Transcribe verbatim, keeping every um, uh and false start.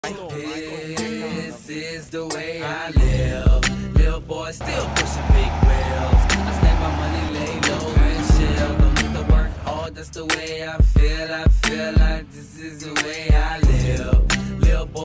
This is the way I live. Little boy still pushing big wheels. I stack my money, lay low and chill. Don't need to work hard, that's the way I feel. I